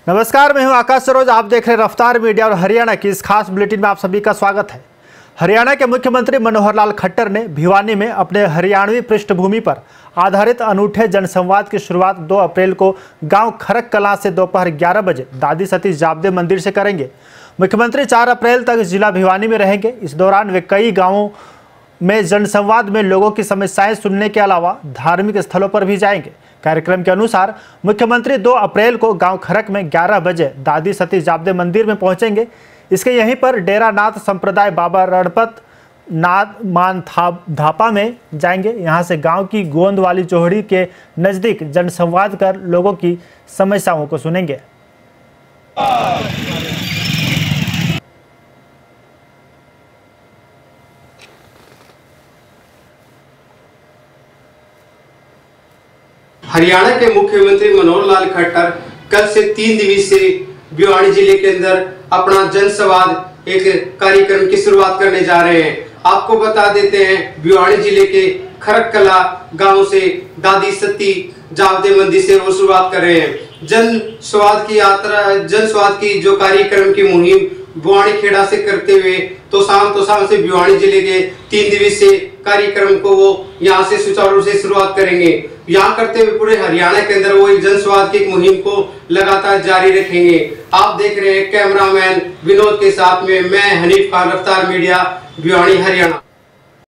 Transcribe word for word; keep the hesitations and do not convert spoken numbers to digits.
नमस्कार, मैं हूं आकाश सरोज। आप देख रहे हैं रफ्तार मीडिया और हरियाणा की इस खास बुलेटिन में आप सभी का स्वागत है। हरियाणा के मुख्यमंत्री मनोहर लाल खट्टर ने भिवानी में अपने हरियाणवी पृष्ठभूमि पर आधारित अनूठे जनसंवाद की शुरुआत दो अप्रैल को गांव खरक कलां से दोपहर ग्यारह बजे दादी सती जाबदे मंदिर से करेंगे। मुख्यमंत्री चार अप्रैल तक जिला भिवानी में रहेंगे। इस दौरान वे कई गाँवों में जनसंवाद में लोगों की समस्याएं सुनने के अलावा धार्मिक स्थलों पर भी जाएंगे। कार्यक्रम के अनुसार मुख्यमंत्री दो अप्रैल को गांव खरक में ग्यारह बजे दादी सती जाबदे मंदिर में पहुंचेंगे। इसके यहीं पर डेरा नाथ संप्रदाय बाबा रणपत नाथ मान धापा में जाएंगे। यहां से गांव की गोंद वाली चौहड़ी के नज़दीक जनसंवाद कर लोगों की समस्याओं को सुनेंगे। हरियाणा के मुख्यमंत्री मनोहर लाल खट्टर कल से तीन दिवसीय भिवानी जिले के अंदर अपना जनसंवाद एक कार्यक्रम की शुरुआत करने जा रहे हैं। आपको बता देते हैं, भिवानी जिले के खरक कला गांव से दादी सती जाबदे मंदिर से वो शुरुआत कर रहे हैं। जन स्वाद की यात्रा, जन स्वाद की जो कार्यक्रम की मुहिम भिवानी खेड़ा से करते हुए तो शाम तो शाम से भिवानी जिले के तीन दिवसीय कार्यक्रम को वो यहाँ से सुचारू रूप से शुरुआत करेंगे। यहाँ करते हुए पूरे हरियाणा के अंदर वो एक जनसंवाद की मुहिम को लगातार जारी रखेंगे। आप देख रहे हैं कैमरामैन विनोद के साथ में मैं हनीफ खान, रफ्तार मीडिया, भिवानी, हरियाणा।